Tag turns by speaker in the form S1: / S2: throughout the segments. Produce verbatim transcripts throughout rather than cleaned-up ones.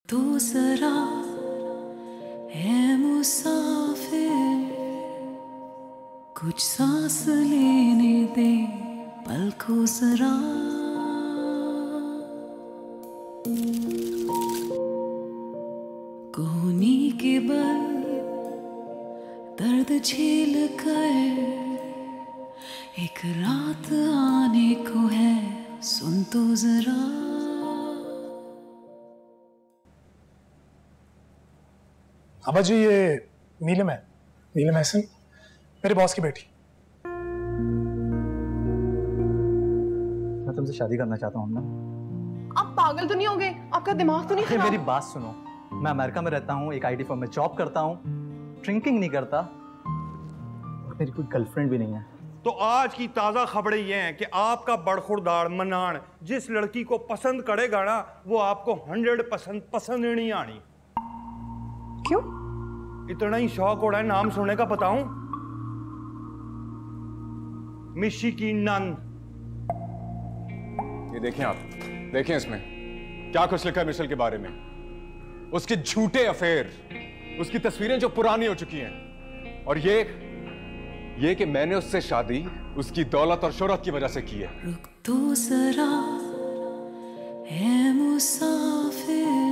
S1: तू जरा है मुसाफिर, कुछ सांस लेने दे पल को जरा। कोहनी के बल दर्द झेल कर एक रात आने को है, सुन तो जरा।
S2: अबा जी, ये नीलम है, नीलम हसन, मेरे बॉस की बेटी।
S3: मैं तुमसे शादी करना चाहता हूँ ना।
S4: आप पागल तो नहीं हो गए? आपका दिमाग तो नहीं खराब?
S3: मेरी बात सुनो, मैं अमेरिका में रहता हूँ, एक आईटी फर्म में जॉब करता हूँ, ड्रिंकिंग नहीं करता और मेरी कोई गर्लफ्रेंड भी नहीं है।
S5: तो आज की ताजा खबरें ये हैं कि आपका बड़खुरदार मनान जिस लड़की को पसंद करेगा ना, वो आपको हंड्रेड पसंद पसंद नहीं आनी।
S4: क्यों?
S5: इतना ही शौक हो रहा है नाम सुनने का? बताऊं? मिशी की नंद।
S6: ये देखें आप, देखें इसमें क्या कुछ लिखा है मिशेल के बारे में। उसके झूठे अफेयर, उसकी तस्वीरें जो पुरानी हो चुकी हैं, और ये ये कि मैंने उससे शादी उसकी दौलत और शोहरत की वजह से की है।
S1: रुक तो जरा है मुसाफिर।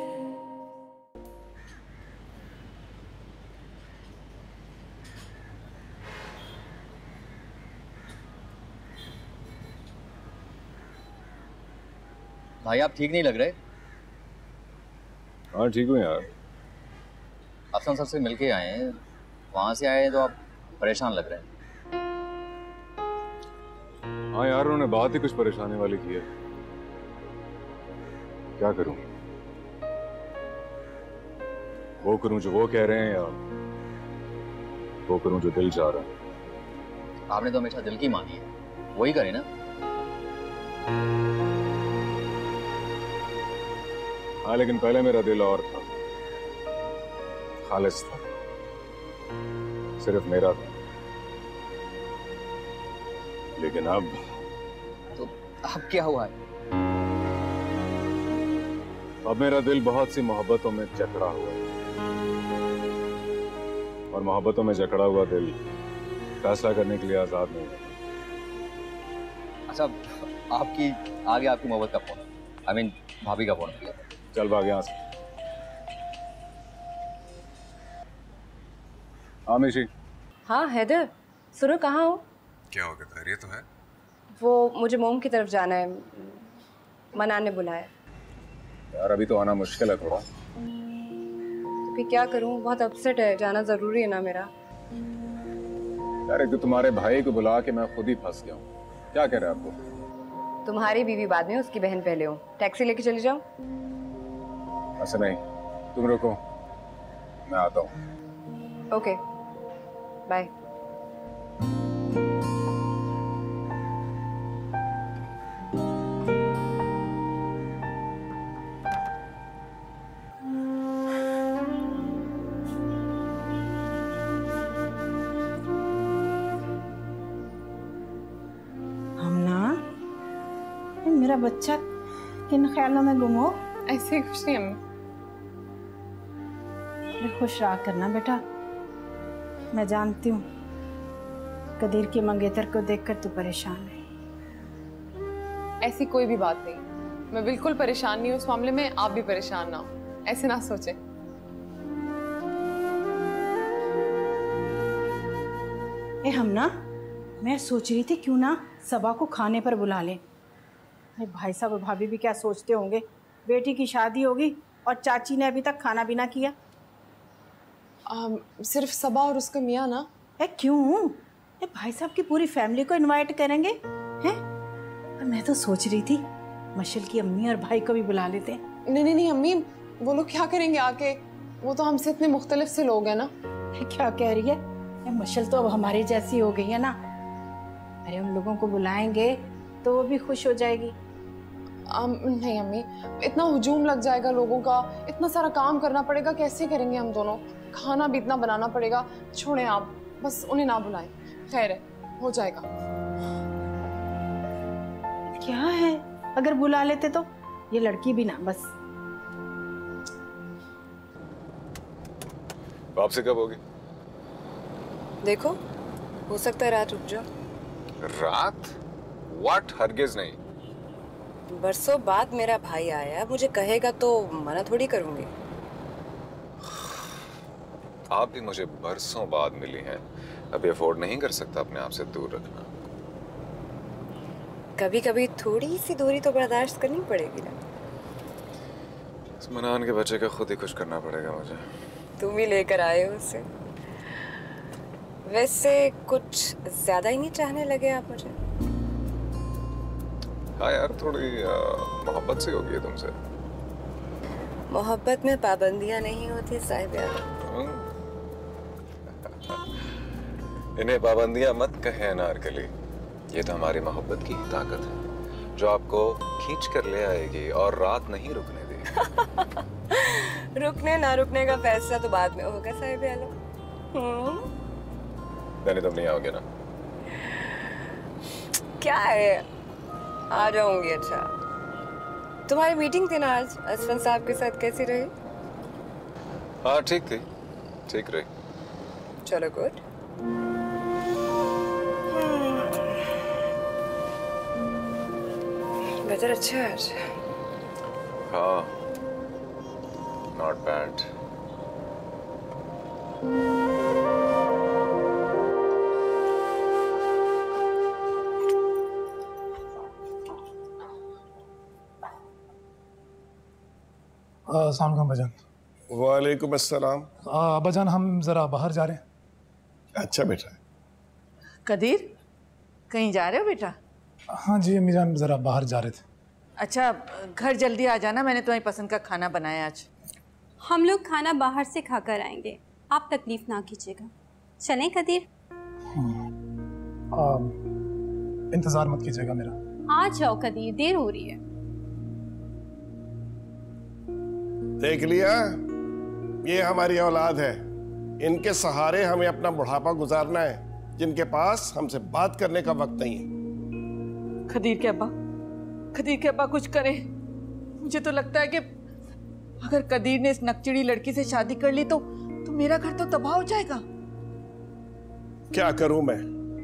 S7: भाई आप ठीक नहीं लग रहे।
S6: हाँ ठीक हूँ यार।
S7: अफसन सर से मिलके आए हैं, वहां से आए हैं तो आप परेशान लग रहे हैं।
S6: हाँ यार, उन्होंने बात ही कुछ परेशानी वाली की है। क्या करूं? वो करूं जो वो कह रहे हैं या वो करूं जो दिल चाह रहा है?
S7: आपने तो हमेशा दिल की मानी है, वही करें ना।
S6: हाँ लेकिन पहले मेरा दिल और था, खालिस था, सिर्फ मेरा था। लेकिन अब
S7: तो अब क्या हुआ है?
S6: अब मेरा दिल बहुत सी मोहब्बतों में जकड़ा हुआ है, और मोहब्बतों में जकड़ा हुआ दिल फैसला करने के लिए आजाद नहीं है।
S7: अच्छा, आपकी आगे आपकी मोहब्बत का फोन, आई मीन भाभी का फोन किया।
S6: चल भाग यहाँ से। हाँ मिशी।
S8: हाँ हैदर, सुनो कहाँ हो?
S6: क्या हो गया, खैरियत तो है?
S8: वो मुझे मोम की तरफ जाना है, मनान ने बुलाया।
S6: यार अभी तो आना मुश्किल है थोड़ा।
S8: तो फिर क्या करूँ, बहुत अपसेट है, जाना जरूरी है ना मेरा।
S6: यार एक तो तुम्हारे भाई को बुला के मैं खुद ही फंस गया हूँ। क्या कह रहे हैं आपको?
S8: तुम्हारी बीवी बाद में, उसकी बहन पहले हो। टैक्सी लेके चली जाओ।
S6: ऐसा नहीं, तुम रुको, मैं आता हूँ।
S8: Okay bye.
S9: मेरा बच्चा किन ख्यालों में गुम हो?
S4: ऐसे कुछ नहीं अम्मी।
S9: खुश रहा करना बेटा, मैं जानती हूँ कदीर के मंगेतर को देखकर तू परेशान है।
S4: ऐसी कोई भी बात नहीं, मैं बिल्कुल परेशान नहीं हूँ इस मामले में। आप भी परेशान ना हो, ऐसे ना सोचे।
S9: ए हम ना, मैं सोच रही थी क्यों ना सबा को खाने पर बुला लें। भाई साहब और भाभी भी क्या सोचते होंगे, बेटी की शादी होगी और चाची ने अभी तक खाना भी ना किया।
S4: आ, सिर्फ सबा और उसका मियाँ ना।
S9: ए क्यों? ए भाई साहब की पूरी फैमिली को इनवाइट करेंगे हैं? और मैं तो सोच रही थी मशल की अम्मी और भाई को भी बुला लेते।
S4: नहीं नहीं नहीं अम्मी, वो लोग क्या करेंगे आके? वो तो हमसे इतने मुख्तलिफ से लोग हैं ना।
S9: क्या कह रही है? ए मशल तो अब हमारी जैसी हो गई है ना। अरे उन लोगों को बुलाएंगे तो वो भी खुश हो जाएगी।
S4: आम, नहीं अम्मी, इतना हुजूम लग जाएगा लोगों का, इतना सारा काम करना पड़ेगा, कैसे करेंगे हम दोनों? खाना भी इतना बनाना पड़ेगा। छोड़ें आप, बस उन्हें ना बुलाएं। खैर है, हो जाएगा।
S9: क्या है, अगर बुला लेते तो? ये लड़की भी ना बस।
S6: वापसी कब होगी?
S8: देखो, हो सकता है रात रुक जाओ।
S6: रात? व्हाट? हरगिज नहीं।
S8: बरसों बाद मेरा भाई आया, मुझे कहेगा तो मना थोड़ी करूंगी।
S6: आप भी मुझे बरसों बाद मिली हैं, अभी अफोर्ड नहीं कर सकता अपने आप से दूर रखना।
S8: कभी कभी थोड़ी सी दूरी तो बर्दाश्त करनी पड़ेगी ना।
S6: इस मनान के बच्चे का खुद ही कुछ करना पड़ेगा मुझे।
S8: तुम ही लेकर आए हो उसे। वैसे कुछ ज्यादा ही नहीं चाहने लगे आप मुझे?
S6: हाँ यार, थोड़ी मोहब्बत सी होगी तुमसे।
S8: मोहब्बत में पाबंदियां नहीं होती साहिब यार।
S6: इन्हें पाबंदियां मत कहें अनारकली, ये तो हमारी मोहब्बत की ही ताकत है जो आपको खींच कर ले आएगी और रात नहीं रुकने देगी।
S8: रुकने ना रुकने का फैसला तो बाद में होगा साहिब यार।
S6: यानी तुम नहीं आओगे ना?
S8: क्या है, आ जाऊंगी। अच्छा, तुम्हारी मीटिंग थी ना आज असफन साहब के साथ, कैसी रही?
S6: हाँ ठीक थी, ठीक रही।
S8: चलो गुड। वेदर अच्छा है आज।
S6: हाँ, नॉट बैड।
S2: अस्सलाम वालेकुम अब्बाजान।
S10: वालेकुम अस्सलाम।
S2: अब्बाजान हम ज़रा बाहर जा रहे हैं।
S10: अच्छा बेटा।
S9: कदीर, कहीं जा रहे हो बेटा?
S2: हाँ जी अम्मी जान, ज़रा बाहर जा रहे थे।
S9: अच्छा, घर जल्दी आ जाना, मैंने तुम्हारी पसंद का खाना बनाया आज।
S11: हम लोग खाना बाहर से खाकर आएंगे, आप तकलीफ ना कीजिएगा। चलें कदीर?
S2: इंतज़ार मत कीजिएगा मेरा।
S11: आ जाओ कदीर, देर हो रही है।
S10: देख लिया, ये हमारी औलाद है, इनके सहारे हमें अपना बुढ़ापा गुजारना है, जिनके पास हमसे बात करने का वक्त नहीं है।
S9: खदीर के अब्बा, खदीर के अब्बा कुछ करें। मुझे तो लगता है कि अगर कदीर ने इस नकचिड़ी लड़की से शादी कर ली तो तो मेरा घर तो तबाह हो जाएगा।
S10: क्या करूं मैं?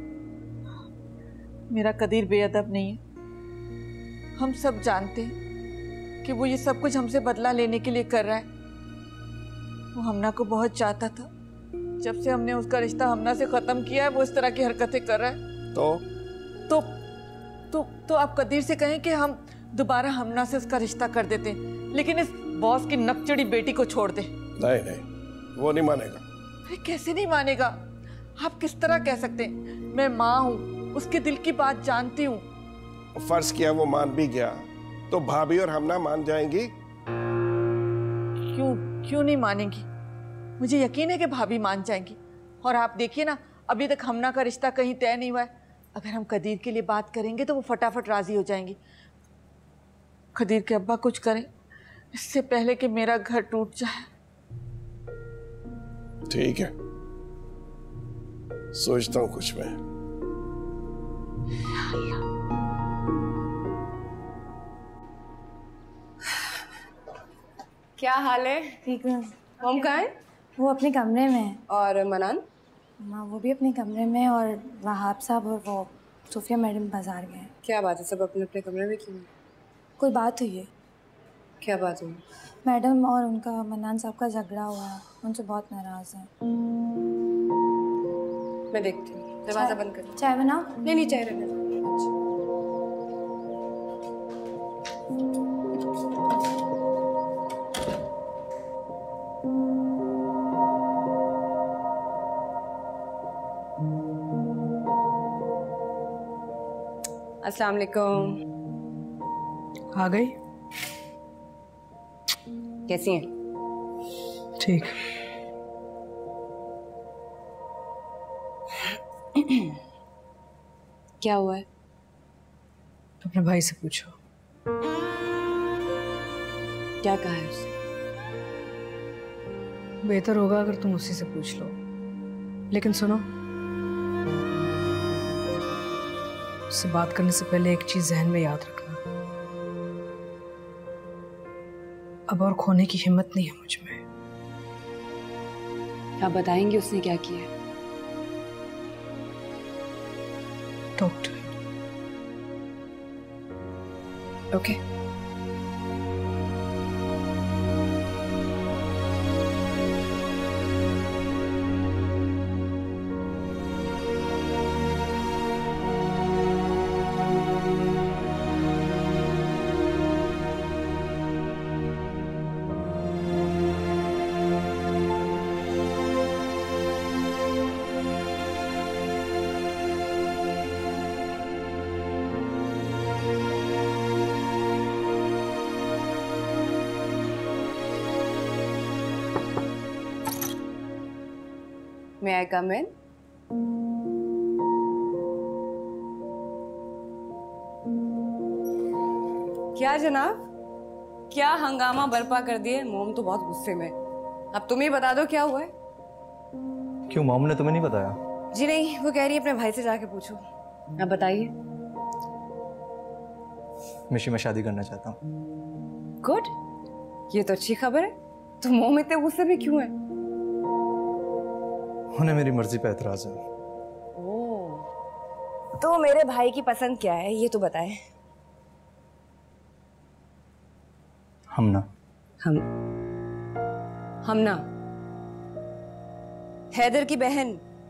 S9: मेरा कदीर बेअदब नहीं है, हम सब जानते हैं कि वो ये सब कुछ हमसे बदला लेने के लिए कर रहा है। वो हमना को बहुत चाहता था, जब से हमने उसका रिश्ता हमना से खत्म किया है वो इस तरह की हरकतें कर रहा है।
S10: तो
S9: तो तो तो आप कदीर से कहें कि हम दोबारा हमना से उसका रिश्ता कर देते, लेकिन इस बॉस की नकचड़ी बेटी को छोड़ दे।
S10: नहीं नहीं, वो नहीं मानेगा।
S9: अरे कैसे नहीं मानेगा? आप किस तरह कह सकते हैं? मैं माँ हूँ, उसके दिल की बात जानती हूँ।
S10: फर्ज किया वो मान भी गया तो भाभी और हमना मान जाएंगी?
S9: क्यों क्यों नहीं मानेंगी? मुझे यकीन है कि भाभी मान जाएंगी। और आप देखिए ना, अभी तक हमना का रिश्ता कहीं तय नहीं हुआ है। अगर हम कदीर के लिए बात करेंगे तो वो फटाफट राजी हो जाएंगी। कदीर के अब्बा कुछ करें इससे पहले कि मेरा घर टूट जाए।
S10: ठीक है, सोचता हूँ कुछ मैं।
S8: क्या हाल है?
S12: ठीक है।
S8: हम कहाँ हैं?
S12: वो अपने कमरे में है।
S8: और मनान?
S12: माँ वो भी अपने कमरे में, और वहाब साहब और वो सूफिया मैडम बाजार गए हैं।
S8: क्या बात है, सब अपने अपने कमरे में क्यों?
S12: कोई बात हुई है?
S8: क्या बात हुई?
S12: मैडम और उनका मनान साहब का झगड़ा हुआ है, उनसे बहुत नाराज हैं।
S8: मैं देखती हूँ, दरवाजा बंद कर।
S12: चाय बनाओ?
S8: नहीं नहीं, चाय रहने दो। अस्सलाम वालेकुम।
S13: आ गई?
S8: कैसी हैं?
S13: ठीक।
S8: क्या हुआ है?
S13: अपने भाई से पूछो।
S8: क्या कहा है उसने?
S13: बेहतर होगा अगर तुम उसी से पूछ लो। लेकिन सुनो, उससे बात करने से पहले एक चीज जहन में याद रखना, अब और खोने की हिम्मत नहीं है मुझ में।
S8: आप बताएंगे उसने क्या किया?
S13: Talk to
S8: okay. May I come in? क्या जनाब, क्या हंगामा बर्पा कर दिए। मोम तो बहुत गुस्से में। अब तुम ही बता दो क्या हुआ है।
S3: क्यों, मोम ने तुम्हें नहीं बताया?
S8: जी नहीं, वो कह रही है अपने भाई से जाके पूछो। अब बताइए।
S3: मिशी, मैं शादी करना चाहता हूँ।
S8: गुड, ये तो अच्छी खबर है। तो मोम इतने गुस्से में क्यों है?
S3: उन्हें मेरी मर्जी पे एतराज है।
S8: ओह, तो मेरे भाई की पसंद क्या है ये तो बताएं।
S3: हमना।
S8: हम हमना हैदर की बहन।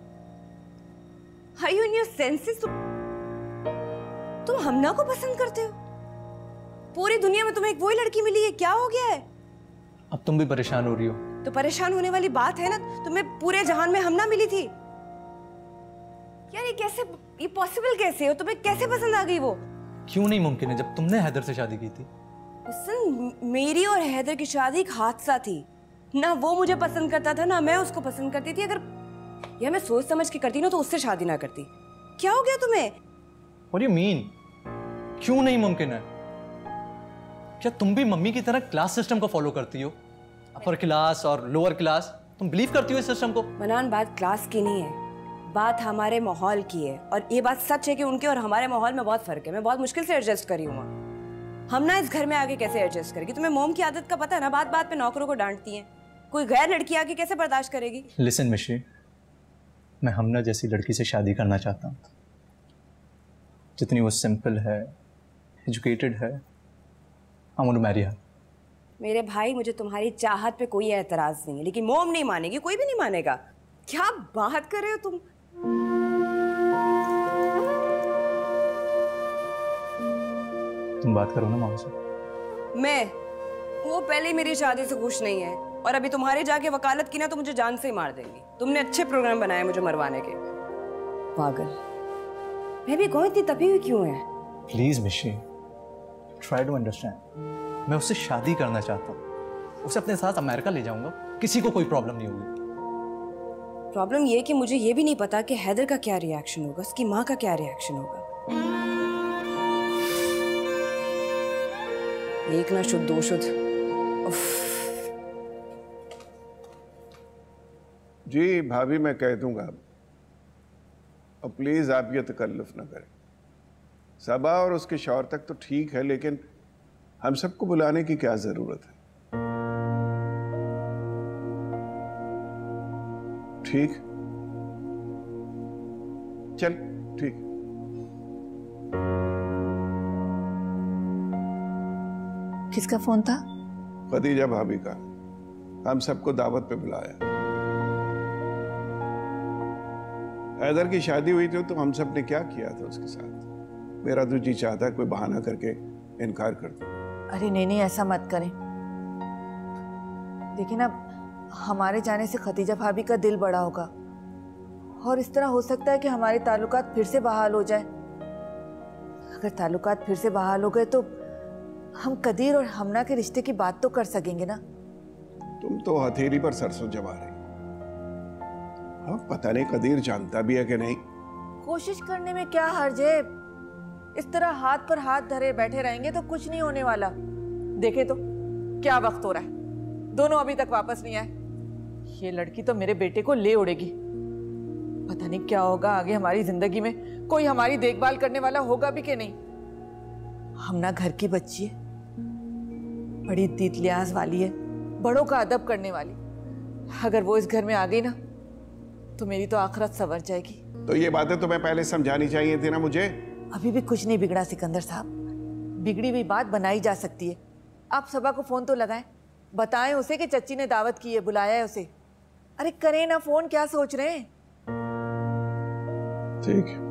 S8: Are you in your senses? तुम तुम हमना को पसंद करते हो? पूरी दुनिया में तुम्हें एक वही लड़की मिली है, क्या हो गया है?
S3: अब तुम भी परेशान हो रही हो।
S8: तो परेशान होने वाली बात है ना, तुम्हें पूरे जहान में हमना मिली थी। यार ये कैसे, ये पॉसिबल कैसे हो? तुम्हें कैसे पसंद आ गई वो?
S3: क्यों नहीं मुमकिन है, जब तुमने हैदर से शादी की थी।
S8: सुन, मेरी और हैदर की शादी एक हादसा थी ना। वो मुझे पसंद करता था ना मैं उसको पसंद करती थी। अगर यार मैं सोच समझ के करती ना तो उससे शादी ना करती। क्या हो गया तुम्हें?
S3: What do you mean? क्यों नहीं मुमकिन है? क्या तुम भी मम्मी की तरह क्लास सिस्टम को फॉलो करती हो? अपर क्लास और लोअर क्लास, तुम बिलीव करती हो इस सिस्टम को?
S8: मनान, बात क्लास की नहीं है, बात हमारे माहौल की है। और ये बात सच है कि उनके और हमारे माहौल में बहुत फर्क है। मैं बहुत मुश्किल से एडजस्ट करी हूँ। हम ना इस घर में आके कैसे एडजस्ट करेगी? तुम्हें मोम की आदत का पता है ना, बात बात पे नौकरों को डांटती हैं। कोई गैर लड़की आके कैसे बर्दाश्त करेगी?
S3: लिसन मिशी, मैं हमना जैसी लड़की से शादी करना चाहता हूँ, जितनी वो सिंपल है, एजुकेटेड है। I want to marry her.
S8: मेरे भाई, मुझे तुम्हारी चाहत पे कोई एतराज नहीं है, लेकिन मोम नहीं मानेगी, कोई भी नहीं मानेगा। क्या बात कर रहे हो तुम?
S3: तुम बात करो ना मामा से।
S8: मैं वो पहले ही मेरी शादी से खुश नहीं है, और अभी तुम्हारे जाके वकालत की ना तो मुझे जान से ही मार देंगी। तुमने अच्छे प्रोग्राम बनाए मुझे मरवाने के। पागल। मैं भी कहूँ इतनी तभी हुई क्यों है?
S3: प्लीज मिशी, ट्राई टू अंडरस्टैंड। मैं उससे शादी करना चाहता हूँ, उसे अपने साथ अमेरिका ले जाऊंगा, किसी को कोई प्रॉब्लम नहीं होगी।
S8: प्रॉब्लम ये कि मुझे ये भी नहीं पता कि हैदर का क्या रिएक्शन होगा, उसकी माँ का क्या रिएक्शन होगा। एक ना शुद्ध दो शुद्ध।
S10: जी भाभी, मैं कह दूंगा, और प्लीज आप ये तकल्लुफ ना करें। सबा और उसके शौहर तक तो ठीक है, लेकिन हम सबको बुलाने की क्या जरूरत है? ठीक, चल ठीक।
S12: किसका फोन था?
S10: खदीजा भाभी का। हम सबको दावत पे बुलाया। हैदर की शादी हुई थी तो हम सब ने क्या किया था उसके साथ। मेरा तो जी चाहता है कोई बहाना करके इनकार कर दो।
S14: अरे नहीं नहीं, ऐसा मत करें। देखिए ना, हमारे जाने से खदीजा भाभी का दिल बड़ा होगा, और इस तरह हो सकता है कि हमारे ताल्लुकात फिर से बहाल हो जाए। अगर ताल्लुकात फिर से बहाल हो गए तो हम कदीर और हमना के रिश्ते की बात तो कर सकेंगे ना।
S10: तुम तो हथेली पर सरसों जमा रही। हाँ, पता नहीं कदीर जानता भी है कि नहीं।
S14: कोशिश करने में क्या हर्ज है? इस तरह हाथ पर हाथ धरे बैठे रहेंगे तो कुछ नहीं होने वाला। देखे तो क्या वक्त हो रहा है, दोनों अभी तक वापस नहीं आए। ये लड़की तो मेरे बेटे को ले उड़ेगी। पता नहीं क्या होगा आगे हमारी जिंदगी में। कोई हमारी देखभाल करने वाला होगा भी कि नहीं। हम ना घर की बच्ची है, बड़ी तीत लिहाज वाली है, बड़ों का अदब करने वाली। अगर वो इस घर में आ गई ना तो मेरी तो आखिरत संवर जाएगी।
S10: तो ये बातें तुम्हें पहले समझानी चाहिए थी ना मुझे।
S14: अभी भी कुछ नहीं बिगड़ा सिकंदर साहब, बिगड़ी हुई बात बनाई जा सकती है। आप सबा को फोन तो लगाएं, बताएं उसे कि चच्ची ने दावत की है, बुलाया है उसे। अरे करें ना फोन, क्या सोच रहे हैं?
S10: ठीक है।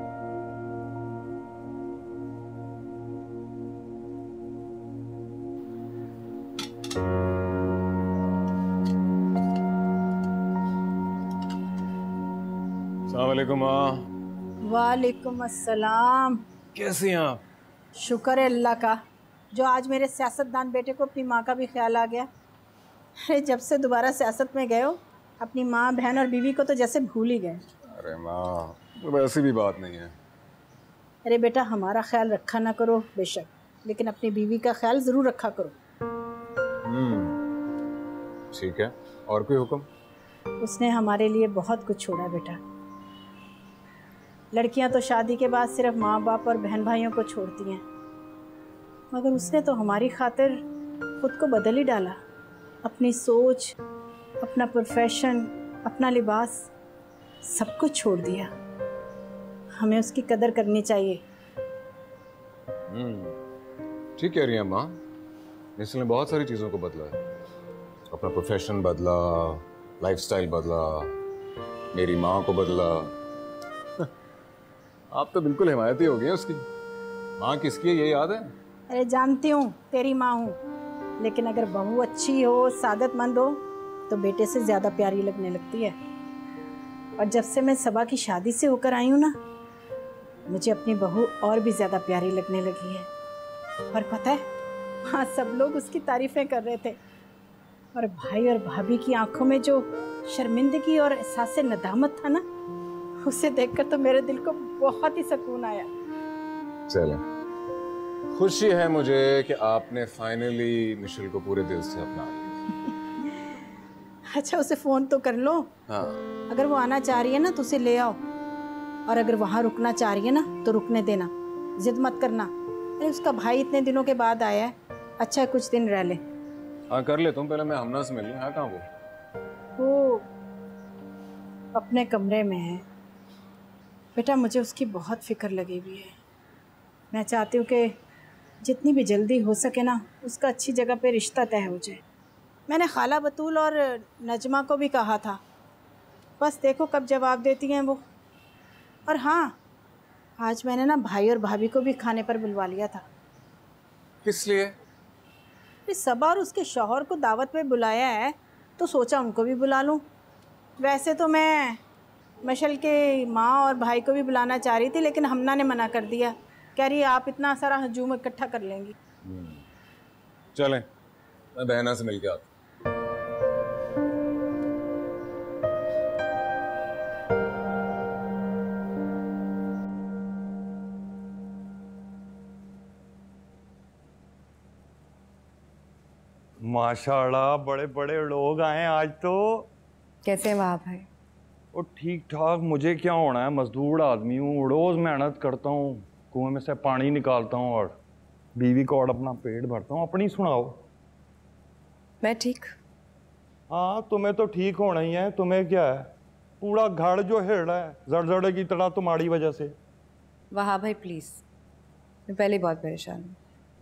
S6: अस्सलामुअलैकुम माँ।
S9: वालेकुम अस्सलाम।
S6: कैसी हैं आप?
S9: शुक्र है अल्लाह का, जो आज मेरे सियासतदान बेटे को अपनी माँ का भी ख्याल आ गया। अरे जब से दोबारा सियासत में गए हो, अपनी माँ बहन और बीवी को तो जैसे भूल ही गए।
S6: अरे माँ, तो ऐसी भी बात नहीं है।
S9: अरे बेटा, हमारा ख्याल रखा ना करो बेशक, लेकिन अपनी बीवी का ख्याल ज़रूर रखा करो।
S6: हम्म, ठीक है। और कोई हुक्म?
S9: उसने हमारे लिए बहुत कुछ छोड़ा बेटा। लड़कियां तो शादी के बाद सिर्फ माँ बाप और बहन भाइयों को छोड़ती हैं, मगर उसने तो हमारी खातिर खुद को बदल ही डाला। अपनी सोच, अपना प्रोफेशन, अपना लिबास, सब कुछ छोड़ दिया। हमें उसकी कदर करनी चाहिए।
S6: हम्म, ठीक कह रही हैं माँ। इसने बहुत सारी चीज़ों को बदला है। अपना प्रोफेशन बदला, लाइफस्टाइल बदला, मेरी माँ को बदला। आप तो बिल्कुल हिमायती हो गई हैं उसकी। माँ किसकी है ये याद है?
S9: अरे जानती हूँ, तेरी माँ हूँ, लेकिन अगर बहू अच्छी हो, सादतमंद हो, तो बेटे से ज़्यादा प्यारी लगने लगती है। और जब से मैं सबा की शादी से होकर आई हूँ ना, मुझे अपनी बहू और भी ज़्यादा प्यारी लगने लगी है। और पता है, हाँ, सब लोग उसकी तारीफ़ें कर रहे थे। और भाई और भाभी की आंखों में जो शर्मिंदगी और एहसास नदामत था ना, उसे देखकर तो मेरे दिल को बहुत ही सुकून आया।
S6: चले, खुशी है मुझे कि आपने फाइनली मिशेल को पूरे दिल से अपना लिया।
S9: अच्छा, उसे फ़ोन तो कर लो।
S6: हाँ।
S9: अगर वो आना चाह रही है ना तो उसे ले आओ, और अगर वहाँ रुकना चाह रही है ना तो रुकने देना, जिद मत करना। अरे उसका भाई इतने दिनों के बाद आया है, अच्छा है कुछ दिन रह ले।
S6: हाँ कर ले तुम, पहले मैं हमना से मिल लूँ। हाँ, कहाँ वो?
S9: वो अपने कमरे में है बेटा। मुझे उसकी बहुत फिक्र लगी हुई है। मैं चाहती हूँ कि जितनी भी जल्दी हो सके ना, उसका अच्छी जगह पे रिश्ता तय हो जाए। मैंने खाला बतूल और नजमा को भी कहा था, बस देखो कब जवाब देती हैं वो। और हाँ, आज मैंने ना भाई और भाभी को भी खाने पर बुलवा लिया था।
S6: किस लिए?
S9: सबा और उसके शौहर को दावत पे बुलाया है, तो सोचा उनको भी बुला लूँ। वैसे तो मैं मशल के माँ और भाई को भी बुलाना चाह रही थी, लेकिन हमना ने मना कर दिया। कह रही आप इतना सारा हजूम इकट्ठा कर लेंगी।
S6: चलें, मैं बहना से मिल के आता।
S5: माशाल्लाह, बड़े बड़े लोग आए आज तो।
S8: कैसे हैं वहाँ भाई?
S5: वो ठीक ठाक। मुझे क्या होना है, मजदूर आदमी हूँ, रोज़ मेहनत करता हूँ, कुएं में से पानी निकालता हूँ और बीवी को और अपना पेट भरता हूँ। अपनी सुनाओ।
S8: मैं ठीक।
S5: हाँ, तुम्हें तो ठीक होना ही है। तुम्हें क्या है, पूरा घर जो हिल रहा है जड़जड़े की तरह तुम्हारी वजह से।
S8: वहाँ भाई प्लीज़, मैं पहले बहुत परेशान हूँ।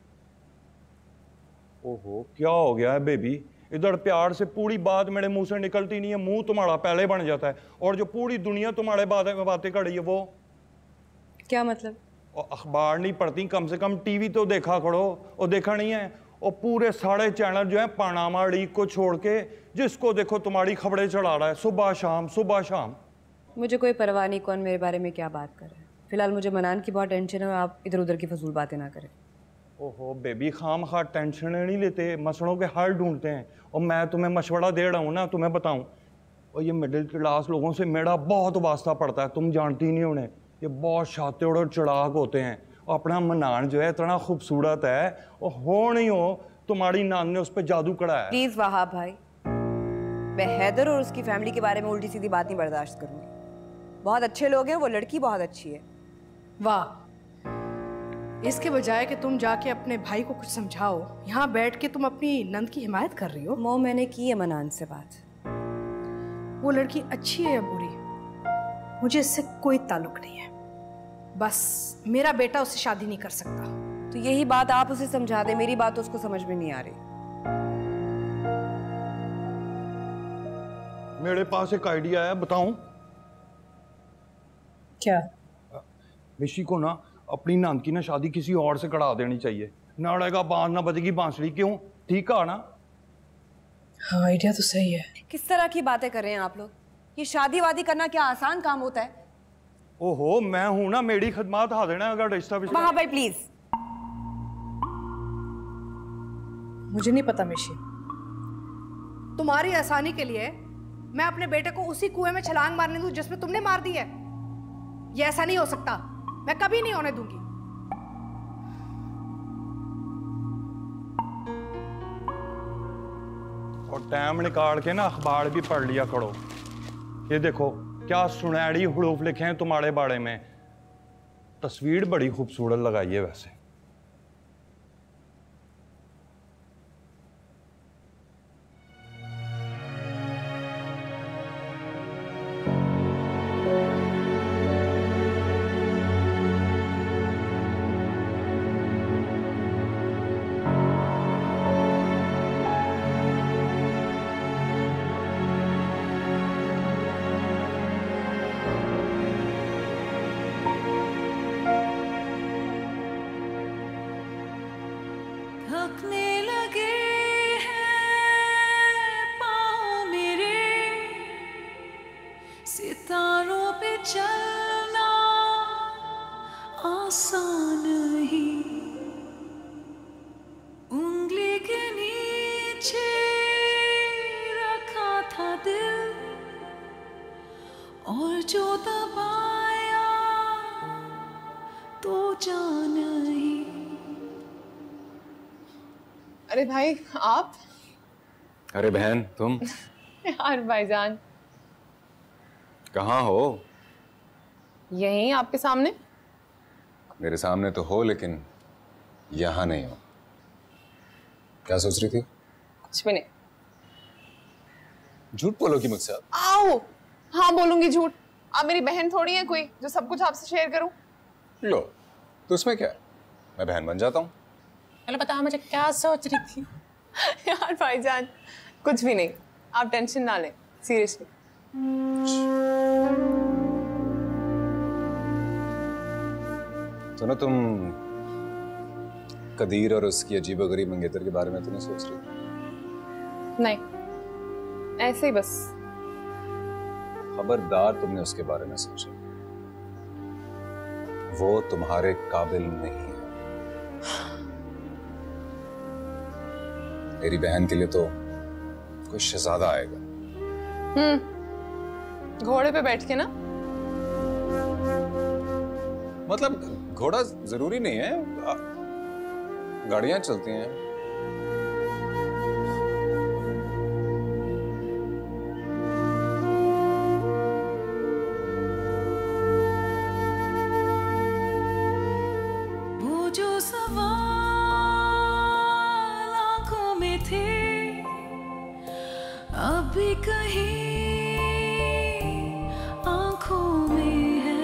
S5: ओहो, क्या हो गया है बेबी? इधर प्यार से पूरी बात मेरे मुंह से निकलती नहीं है, मुंह तुम्हारा पहले बन जाता है। और जो पूरी दुनिया तुम्हारे बातें में बातें कर रही है वो
S8: क्या मतलब?
S5: और अखबार नहीं पढ़ती, कम से कम टीवी तो देखा करो। और देखा नहीं है, और पूरे सारे चैनल जो है पानामा लीक को छोड़ के जिसको देखो तुम्हारी खबरें चढ़ा रहा है, सुबह शाम सुबह शाम।
S8: मुझे कोई परवाह नहीं कौन मेरे बारे में क्या बात कर रहा है। फिलहाल मुझे मनान की बहुत टेंशन है, आप इधर उधर की फजूल बातें ना करें।
S5: ओहो बेबी, खाम खा टेंशन नहीं लेते, मसलों के हल ढूंढते हैं। और मैं तुम्हें मशवरा दे रहा हूँ ना, तुम्हें बताऊँ, और ये मिडिल क्लास लोगों से मेरा बहुत वास्ता पड़ता है, तुम जानती नहीं उन्हें। ये बहुत शातिर और चिड़ाक होते हैं। और अपना मनान जो है इतना खूबसूरत है, और हो नहीं हो तुम्हारी नान ने उस पर जादू करा है।
S8: प्लीज वहाब भाई, मैं हैदर और उसकी फैमिली के बारे में उल्टी सीधी बात नहीं बर्दाश्त करूंगी। बहुत अच्छे लोग हैं, वो लड़की बहुत अच्छी है।
S13: वाह, इसके बजाय कि तुम जाके अपने भाई को कुछ समझाओ, यहाँ बैठ के तुम अपनी नंद की हिमायत कर रही हो।
S8: मो मैंने की है मनान से बात,
S13: वो लड़की अच्छी है या बुरी, मुझे इससे कोई ताल्लुक नहीं है। बस मेरा बेटा उससे शादी नहीं कर सकता।
S8: तो यही बात आप उसे समझा दे, मेरी बात उसको समझ में नहीं आ रही।
S5: मेरे पास एक आइडिया है, बताऊं?
S13: क्या?
S5: ऋषि को ना अपनी नंद की ना शादी किसी और से करा देनी चाहिए। ना अड़ेगा बांस ना बजेगी बांसुरी। क्यों? ठीक है ना?
S13: हाँ, आइडिया तो सही है।
S8: किस तरह की बातें कर रहे हैं आप लोग? ये शादी वादी करना क्या आसान काम होता है?
S5: ओहो, मैं हूं ना, मेरी खदमात हा देना अगर रिश्ता भी।
S8: वहां भाई प्लीज।
S13: मुझे नहीं पता मिशी, तुम्हारी आसानी के लिए मैं अपने बेटे को उसी कुएं में छलांग मारने दूं जिसमें तुमने मार दी है? ये ऐसा नहीं हो सकता, मैं कभी नहीं होने दूंगी।
S5: और टाइम निकाल के ना अखबार भी पढ़ लिया करो। ये देखो क्या सुनहरी हुरूफ लिखे हैं तुम्हारे बारे में। तस्वीर बड़ी खूबसूरत लगाई है वैसे।
S1: थकने लगे हैं पाँव मेरे, सितारों पे चलना आसान नहीं, उंगली के नीचे रखा था दिल और जो दबाया तो जान ही।
S4: अरे भाई आप?
S6: अरे बहन तुम?
S4: यार भाईजान।
S6: कहाँ हो?
S4: यहीं आपके सामने।
S6: मेरे सामने तो हो लेकिन यहाँ नहीं हो। क्या सोच रही थी?
S4: कुछ भी नहीं।
S6: झूठ बोलोगी मुझसे आप?
S4: आओ, हाँ बोलूंगी झूठ। आप मेरी बहन थोड़ी है कोई जो सब कुछ आपसे शेयर करूं।
S6: लो तो उसमें क्या है, मैं बहन बन जाता हूँ।
S4: पहले बता मुझे क्या सोच रही थी। यार भाईजान कुछ भी नहीं, आप टेंशन ना लें, सीरियसली।
S6: तो ना तुम कदीर और उसकी अजीबोगरीब मंगेतर के बारे में तो नहीं सोच रही?
S4: नहीं, ऐसे ही बस।
S6: खबरदार तुमने उसके बारे में सोचा, वो तुम्हारे काबिल नहीं है। मेरी बहन के लिए तो कोई शहजादा आएगा।
S4: हम्म, घोड़े पे बैठ के ना?
S6: मतलब घोड़ा जरूरी नहीं है, गाड़ियां चलती हैं।
S1: वो जो सवाल आंखों में थे अभी कहीं आंखों में है।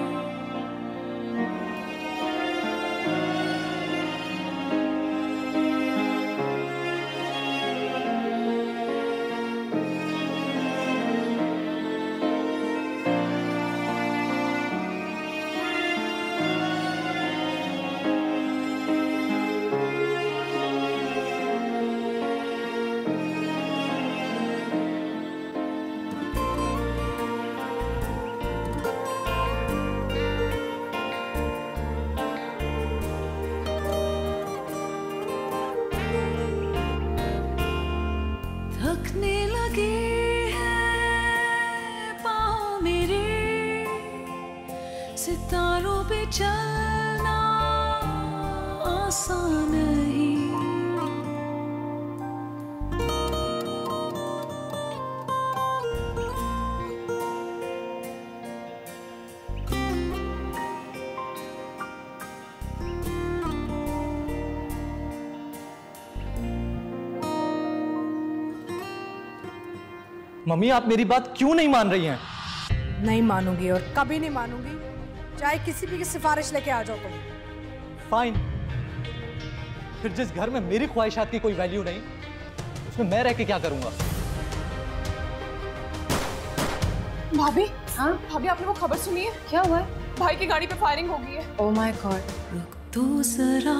S1: थकने लगे हैं पाँव मेरे, सितारों पे चलना आसान नहीं।
S3: मम्मी आप मेरी बात क्यों नहीं मान रही हैं?
S13: नहीं मानूंगी और कभी नहीं मानूंगी, चाहे किसी भी की सिफारिश लेके आ जाओ तुम।
S3: फाइन। फिर जिस घर में मेरी ख्वाहिशात की कोई वैल्यू नहीं, उसमें मैं रह के क्या करूंगा?
S4: भाभी, हाँ भाभी आपने वो खबर सुनी है?
S12: क्या हुआ है?
S4: भाई की गाड़ी पे फायरिंग हो गई है।
S12: Oh my god.
S1: तो जरा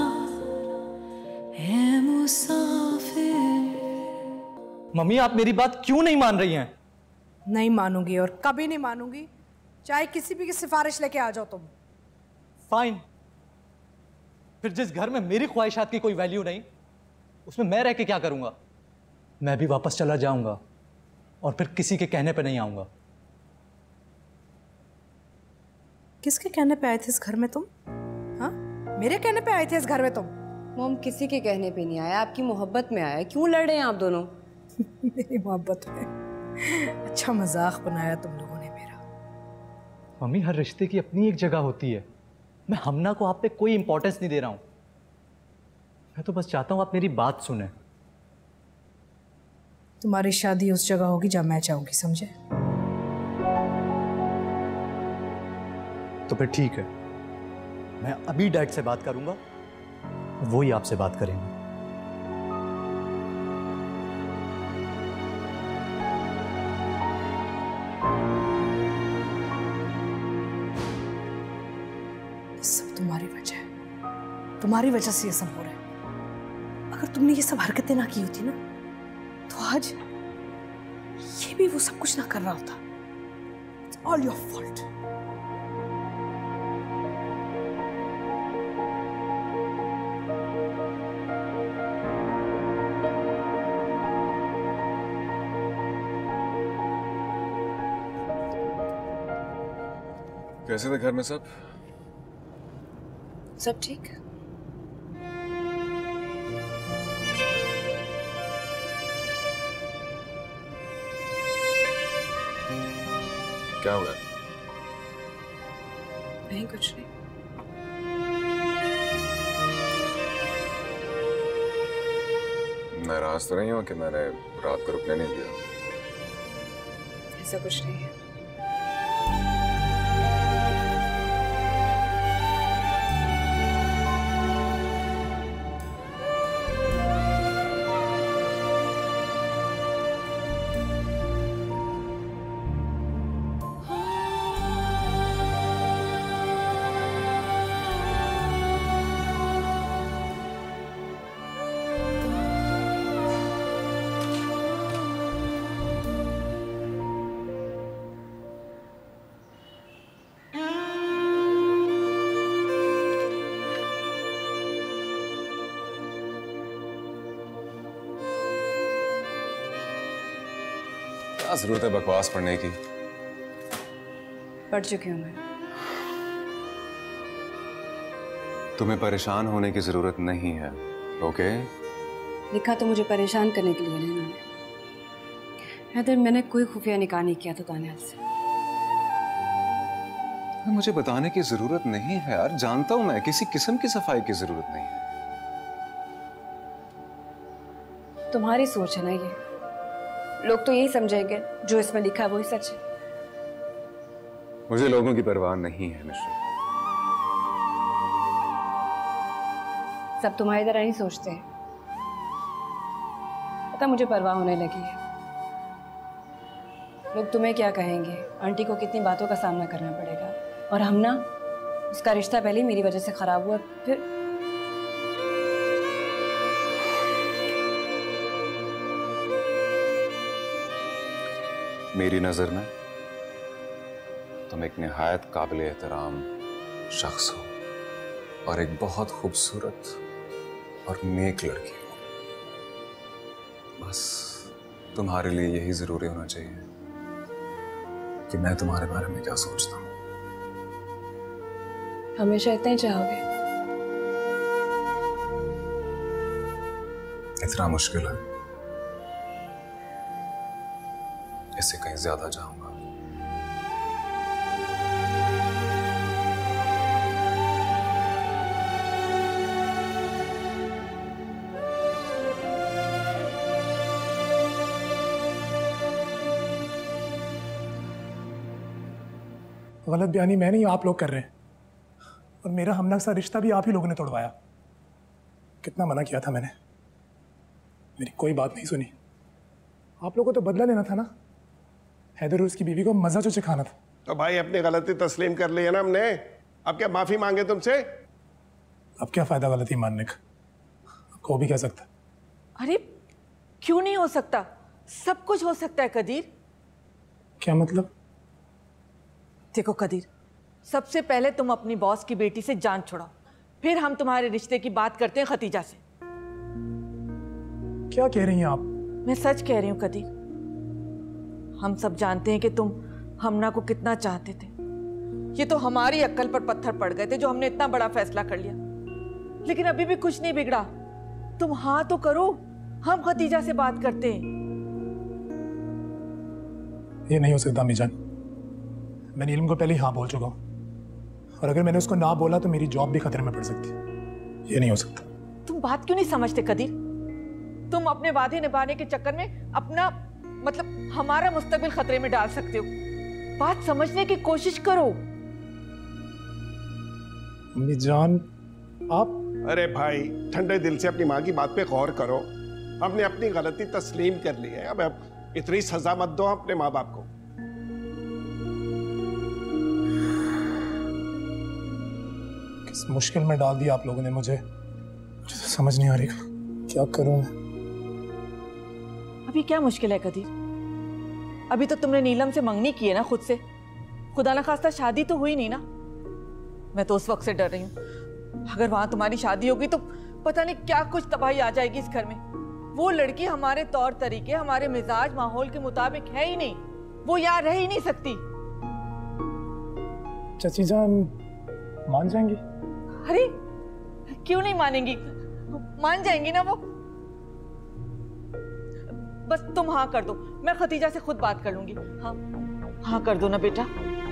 S1: है मुसाफिर।
S3: मम्मी आप मेरी बात क्यों नहीं मान रही हैं?
S13: नहीं मानूंगी और कभी नहीं मानूंगी, चाहे किसी भी की सिफारिश लेके आ जाओ तुम।
S3: फाइन। फिर जिस घर में मेरी ख्वाहिशात की कोई वैल्यू नहीं, उसमें मैं रह के क्या करूंगा? मैं भी वापस चला जाऊंगा और फिर किसी के कहने पे नहीं आऊंगा।
S13: किसके कहने पे आए थे इस घर में तुम? हाँ, मेरे कहने पे आए थे इस घर में तुम?
S8: मोम किसी के कहने पे नहीं आया, आपकी मोहब्बत में आया। क्यों लड़ रहे हैं आप दोनों?
S13: मेरी मोहब्बत में? अच्छा मजाक बनाया तुम लोगों ने मेरा।
S3: मम्मी हर रिश्ते की अपनी एक जगह होती है। मैं हमना को आप पे कोई इंपॉर्टेंस नहीं दे रहा हूं। मैं तो बस चाहता हूं आप मेरी बात सुने।
S13: तुम्हारी शादी उस जगह होगी जहां मैं चाहूंगी, समझे?
S3: तो फिर ठीक है, मैं अभी डैड से बात करूंगा, वो ही आपसे बात करेंगे।
S13: सब तुम्हारी वजह है, तुम्हारी वजह से ये सब हो रहा है। अगर तुमने ये सब हरकतें ना की होती ना, तो आज ये भी वो सब कुछ ना कर रहा होता। It's all your fault.
S6: कैसे थे घर में सब?
S8: सब ठीक।
S6: क्या हुआ?
S8: नहीं कुछ नहीं।
S6: नाराज तो नहीं हो कि मैंने रात को रुकने नहीं दिया?
S8: ऐसा कुछ नहीं है।
S6: क्या जरूरत है बकवास पढ़ने की?
S8: पढ़ चुकी हूँ मैं।
S6: तुम्हें परेशान होने की जरूरत नहीं है, ओके?
S8: लिखा तो मुझे परेशान करने के लिए नहीं उन्होंने। हैदर मैंने कोई खुफिया निकाह नहीं किया था तानिया से।
S6: मुझे बताने की जरूरत नहीं है यार, जानता हूं मैं, किसी किस्म की सफाई की जरूरत नहीं है।
S8: तुम्हारी सोच है ना ये, लोग तो यही समझेंगे जो इसमें लिखा है वही सच है।
S6: मुझे लोगों की परवाह नहीं है मिश्रा।
S8: सब तुम्हारी तरह नहीं सोचते हैं। पता मुझे परवाह होने लगी है। लोग तुम्हें क्या कहेंगे, आंटी को कितनी बातों का सामना करना पड़ेगा, और हम ना, उसका रिश्ता पहले ही मेरी वजह से खराब हुआ, फिर
S6: मेरी नजर में तुम एक निहायत काबिल एहतराम शख्स हो और एक बहुत खूबसूरत और नेक लड़की हो। बस तुम्हारे लिए यही जरूरी होना चाहिए कि मैं तुम्हारे बारे में क्या सोचता हूँ।
S8: हमेशा इतना ही चाहोगे?
S6: इतना मुश्किल है, इससे कहीं ज्यादा चाहूंगा।
S2: गलत बयानी मैं नहीं, आप लोग कर रहे हैं। और मेरा हमना सा रिश्ता भी आप ही लोगों ने तोड़वाया। कितना मना किया था मैंने, मेरी कोई बात नहीं सुनी। आप लोगों को तो बदला लेना था ना, हैदर और उसकी बीवी को मजा जो सिखाना था।
S10: तो भाई अपनी गलती तस्लीम कर ली है ना हमने, अब क्या माफी मांगे तुमसे?
S2: अब क्या फायदा गलती मानने का, आपको भी कह सकता।
S14: अरे क्यों नहीं हो सकता, सब कुछ हो सकता है कदीर।
S2: क्या मतलब?
S14: देखो कदीर, सबसे पहले तुम अपनी बॉस की बेटी से जान छुड़ाओ, फिर हम तुम्हारे रिश्ते की बात करते हैं खतीजा से।
S2: क्या कह रही हैं आप?
S14: मैं सच कह रही हूँ कदीर, हम सब जानते हैं कि तुम हमना को कितना चाहते थे। ये तो हमारी अक्ल पर पत्थर पड़ गए थे जो हमने इतना बड़ा फैसला कर लिया, लेकिन अभी भी कुछ नहीं बिगड़ा। तुम हाँ तो करो, हम खतीजा से बात करते हैं।
S2: ये नहीं हो सकता मीजान, मैं नीलम को पहले ही हाँ बोल चुका हूँ, और अगर मैंने उसको ना बोला तो मेरी जॉब भी खतरे में पड़ सकती है। ये नहीं हो सकता।
S14: तुम बात क्यों नहीं समझते कदीर? तुम अपने वादे निभाने के चक्कर में अपना मतलब हमारा मुस्तकबिल खतरे में डाल सकते हो। बात समझने की कोशिश करो।
S2: मीजान आप,
S10: अरे भाई ठंडे दिल से अपनी माँ की बात पे गौर करो। हमने अपनी गलती तस्लीम कर ली है, अब अब इतनी सजा मत दो अपने माँ बाप को।
S2: किस मुश्किल में डाल दिया आप लोगों ने मुझे, मुझे समझ नहीं आ रही क्या करूं मैं।
S14: अभी क्या मुश्किल है कदीर? अभी तो तुमने नीलम से मंगनी की है ना खुद से, खुदा ना खास्ता शादी तो हुई नहीं ना। मैं तो उस वक्त से डर रही हूँ, अगर वहां तुम्हारी शादी होगी तो पता नहीं क्या कुछ तबाही आ जाएगी इस घर में। वो लड़की हमारे तौर तरीके, हमारे मिजाज माहौल के मुताबिक है ही नहीं, वो यहाँ रह ही नहीं सकती।
S2: चाची जान मान जाएंगी?
S14: अरे क्यों नहीं मानेंगी, मान जाएंगी ना वो। बस तुम हाँ कर दो, मैं खतीजा से खुद बात कर लूंगी। हाँ हाँ कर दो ना बेटा।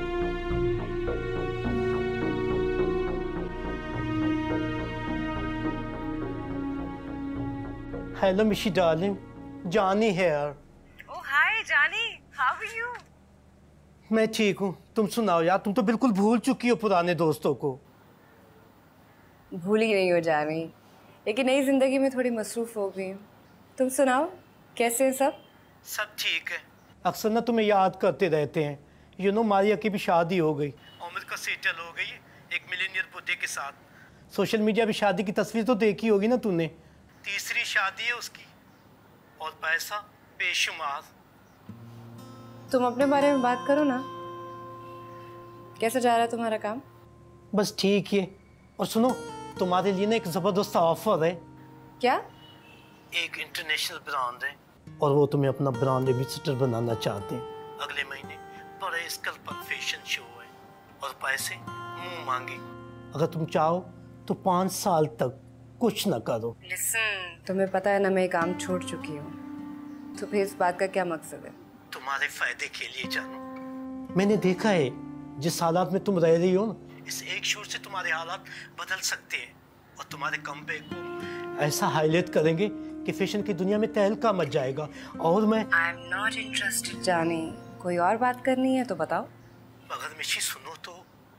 S15: हेलो मिशी डार्लिंग, जानी है यार।
S16: ओह हाय जानी, हाउ आर यू?
S15: मैं ठीक हूँ, तुम सुनाओ यार, तुम तो बिल्कुल भूल चुकी हो पुराने दोस्तों को।
S8: भूल ही नहीं हो जानी, लेकिन नई जिंदगी में थोड़ी मसरूफ हो गई। तुम सुनाओ कैसे है सब?
S15: सब ठीक है। अक्सर ना तुम्हें याद करते रहते हैं। यू नो मारिया की भी शादी हो गई, उम्र का सेटल हो गई एक मिलेनियर बुड्ढे के साथ। सोशल मीडिया पे शादी की तस्वीर तो देखी होगी ना तूने। तीसरी शादी है उसकी, और पैसा बेशुमार।
S8: तुम अपने बारे में बात करो ना, कैसा जा रहा है तुम्हारा काम?
S15: बस ठीक है। और सुनो, तुम्हारे लिए ना एक जबरदस्त ऑफर है।
S8: क्या?
S15: एक इंटरनेशनल ब्रांड है और वो तुम्हें अपना ब्रांड एम्बेसडर बनाना चाहते हैं। अगले महीने बड़े स्केल पर फैशन शो है और पैसे मुंह मांगे। अगर तुम चाहो तो पाँच साल तक कुछ ना करो।
S8: लिसन, तुम्हें पता है ना मैं काम छोड़ चुकी हूँ, तो फिर इस बात का क्या मकसद है?
S15: तुम्हारे फायदे के लिए जानो। मैंने देखा है जिस हालात में तुम रह रही हो ना, इस एक शूट से तुम्हारे हालात बदल सकते हैं और तुम्हारे कमबैक को ऐसा हाईलाइट करेंगे कि फैशन की दुनिया में तहलका मच जाएगा। और मैं
S8: आई एम नॉट इंटरेस्टेड जानी, कोई और बात करनी है तो बताओ।
S15: अगर मिशी सुनो तो।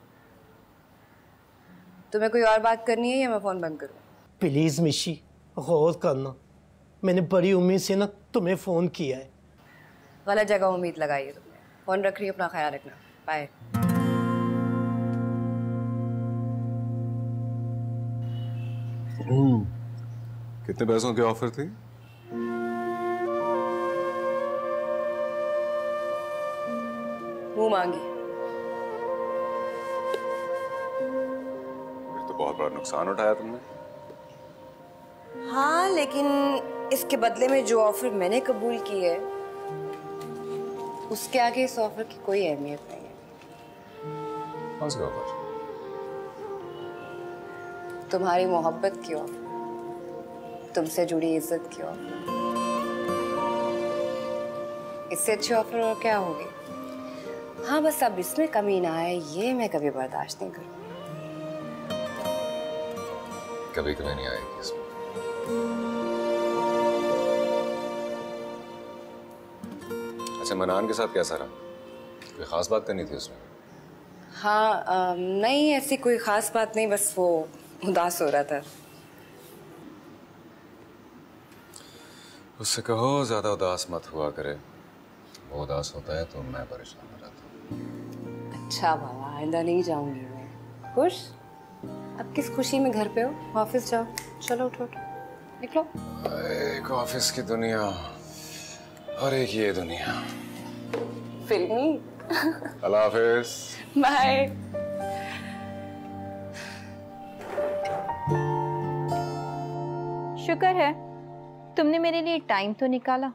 S8: तुम्हें कोई और बात करनी है या मैं फोन बंद करूं?
S15: प्लीज मिशी गौर करना, मैंने बड़ी उम्मीद से ना तुम्हें फोन किया है।
S8: गलत जगह उम्मीद लगाई है तुमने। फोन रख रही हो, अपना ख्याल रखना। बाय।
S6: कितने पैसों की ऑफर थी?
S8: मुंह मांगी।
S6: फिर तो बहुत बड़ा नुकसान उठाया तुमने।
S8: हाँ, लेकिन इसके बदले में जो ऑफर मैंने कबूल की है उसके आगे इस ऑफर की कोई अहमियत नहीं है।
S6: कौन सी ऑफर?
S8: तुम्हारी मोहब्बत की ऑफर, तुमसे जुड़ी इज्जत की ऑफर। इससे अच्छी ऑफर और क्या होगी? हाँ, बस अब इसमें कमी ना आए ये मैं कभी बर्दाश्त नहीं करूँ।
S6: कभी कभी नहीं आएगी इसमें। अच्छा, मनान के साथ कैसा रहा? कोई खास बात करनी थी उसने?
S8: हाँ आ, नहीं ऐसी कोई खास बात नहीं, बस वो उदास हो रहा था।
S6: उससे कहो ज्यादा उदास मत हुआ करे, वो उदास होता है तो मैं परेशान हो जाता हूँ।
S8: अच्छा बाबा, आइंदा नहीं जाऊंगी मैं। खुश? अब किस खुशी में घर पे हो? ऑफिस जाओ। चलो उठो उठो निकलो।
S6: एक ऑफिस की दुनिया और एक ये दुनिया
S8: फिल्मी।
S6: अल्लाह हाफिज।
S8: बाय।
S17: शुक्र है तुमने मेरे लिए टाइम तो निकाला।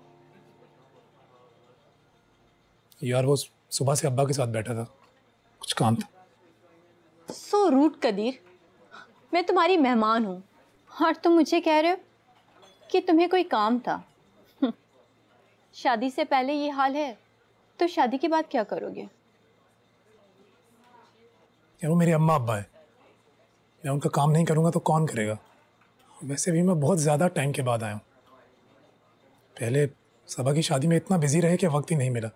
S2: यार वो सुबह से अब्बा के साथ बैठा था, कुछ काम था।
S17: सो रूड कदीर, मैं तुम्हारी मेहमान हूँ और तुम मुझे कह रहे हो कि तुम्हें कोई काम था। शादी से पहले ये हाल है तो शादी के बाद क्या करोगे?
S2: यार वो मेरे अम्मा अब्बा है, मैं उनका काम नहीं करूँगा तो कौन करेगा? वैसे भी मैं बहुत ज़्यादा टाइम के बाद आया हूँ। पहले सबा की शादी में इतना बिजी रहे कि वक्त ही नहीं मिला।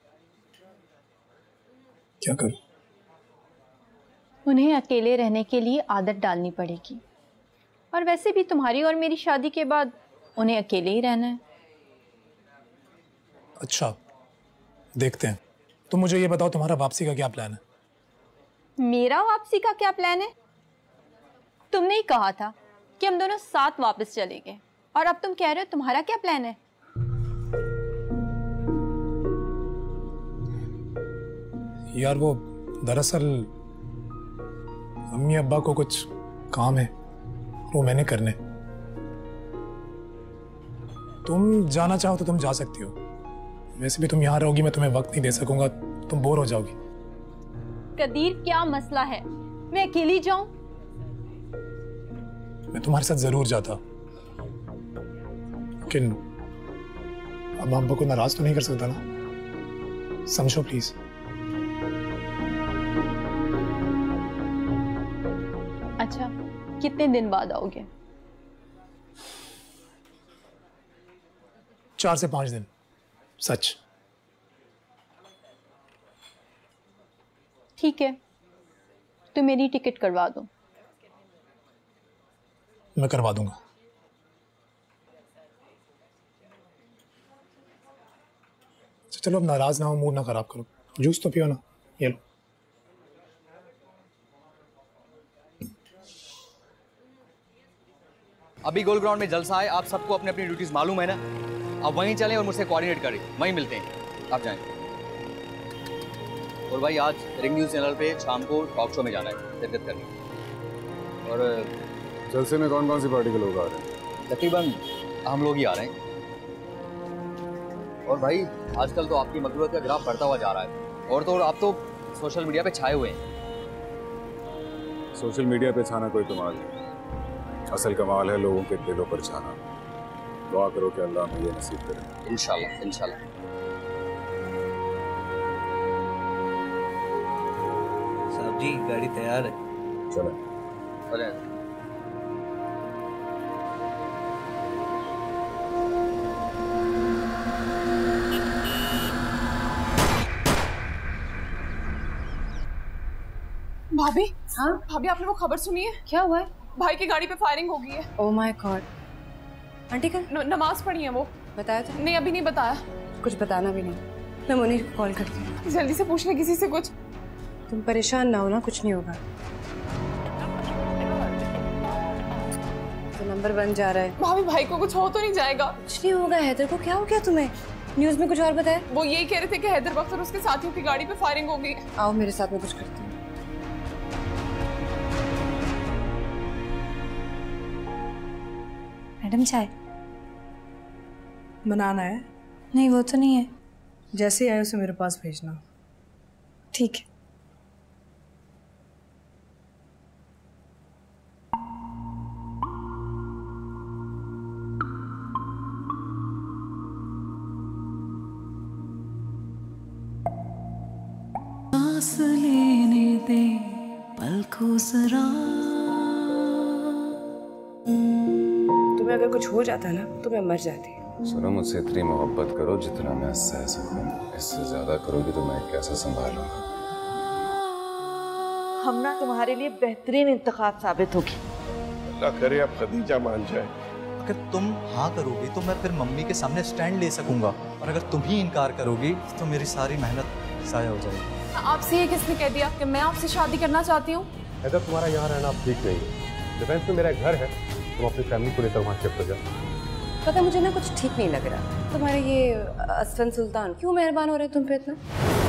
S2: क्या करूँ?
S17: उन्हें अकेले रहने के लिए आदत डालनी पड़ेगी, और वैसे भी तुम्हारी और मेरी शादी के बाद उन्हें अकेले ही रहना है।
S2: अच्छा देखते हैं। तुम मुझे ये बताओ तुम्हारा वापसी का क्या प्लान है?
S17: मेरा वापसी का क्या प्लान है? तुमने ही कहा था कि हम दोनों साथ वापस चलेंगे, और अब तुम कह रहे हो तुम्हारा क्या प्लान है?
S2: यार वो दरअसल अम्मी अब्बा को कुछ काम है, वो मैंने करने। तुम जाना चाहो तो तुम जा सकती हो, वैसे भी तुम यहाँ रहोगी, मैं तुम्हें वक्त नहीं दे सकूंगा, तुम बोर हो जाओगी।
S17: कदीर क्या मसला है, मैं अकेली जाऊं?
S2: मैं तुम्हारे साथ जरूर जाता, लेकिन अब अब्बा को नाराज तो नहीं कर सकता ना, समझो प्लीज।
S17: अच्छा कितने दिन बाद आओगे?
S2: चार से पांच दिन। सच?
S17: ठीक है, तो मेरी टिकट करवा दो।
S2: मैं करवा दूंगा। चलो अब नाराज ना हो, मूड ना खराब करो, जूस तो पियो ना, ये लो।
S7: अभी गोल ग्राउंड में जलसा है, आप सबको अपनी अपनी ड्यूटीज मालूम है ना? आप वहीं चलें और मुझसे कोऑर्डिनेट करें, वहीं मिलते हैं, आप जाएं। और भाई आज रिंग न्यूज़ चैनल पे शाम को टॉक शो में जाना है, शिरकत करनी है। और
S6: जलसे में कौन कौन सी पार्टी के लोग आ रहे हैं?
S7: तकरीबन हम लोग ही आ रहे हैं। और भाई आजकल तो आपकी मकबूलियत का ग्राफ बढ़ता हुआ जा रहा है, और तो और आप तो सोशल मीडिया पे छाए हुए हैं।
S6: सोशल मीडिया पे छाना कोई कमाल नहीं, असल कमाल है लोगों के दिलों पर छाना। दुआ करो कि अल्लाह मुझे नसीब करे।
S7: इंशाल्लाह इंशाल्लाह।
S18: साहब जी गाड़ी तैयार है,
S6: चलें।
S7: चलें।
S4: भाभी, हाँ भाभी, आपने वो खबर सुनी है?
S8: क्या हुआ है?
S4: भाई की गाड़ी पे फायरिंग हो गई है।
S8: Oh my God. आंटी का
S4: न, नमाज पढ़ी है वो।
S8: बताया था?
S4: नहीं अभी नहीं बताया।
S8: कुछ बताना भी नहीं, मैं मुनीर को कॉल करती हूँ।
S4: जल्दी से पूछ ले किसी से कुछ।
S8: तुम परेशान ना हो ना, कुछ नहीं होगा। तो नंबर बन जा रहा है।
S4: भाभी भाई को कुछ हो तो नहीं जाएगा?
S8: कुछ नहीं होगा। हैदर को क्या हो गया तुम्हें? न्यूज में कुछ और बताया?
S4: वो यही कह रहे थे कि हैदर वक्त और उसके साथियों की गाड़ी पे फायरिंग हो गई।
S8: आओ मेरे साथ में कुछ करती हूँ।
S12: मैडम चाय
S13: बनाना है?
S12: नहीं वो तो नहीं है।
S13: जैसे आए उसे मेरे पास भेजना।
S12: ठीक है।
S1: सांस लेने दे पलकों जरा।
S8: तुम्हें अगर कुछ हो जाता ना तो मैं मर जाती।
S6: सुनो, मुझसे इतनी मोहब्बत करो जितना मैं सह सकूं, इससे ज्यादा करोगी तो मैं कैसे संभालूंगा?
S14: हमना तुम्हारे लिए बेहतरीन इंतखाब साबित होगी।
S10: अल्लाह करे अब खदीजा मान जाए।
S3: अगर तुम हाँ करोगी तो मैं फिर मम्मी के सामने स्टैंड ले सकूंगा, और अगर तुम ही इनकार करोगी तो मेरी सारी मेहनत ज़ाया हो जाएगी।
S4: आपसे ये किसने कह दिया कि मैं आपसे शादी करना चाहती हूँ?
S19: अगर तुम्हारा यहाँ रहना आप ठीक नहीं है, डिफेंस में मेरा एक घर है, तुम अपनी फैमिली को लेकर वहाँ शिफ्ट हो जाओ।
S8: पता मुझे ना कुछ ठीक नहीं लग रहा। तुम्हारे ये असफन सुल्तान क्यों मेहरबान हो रहे हैं तुम पे इतना?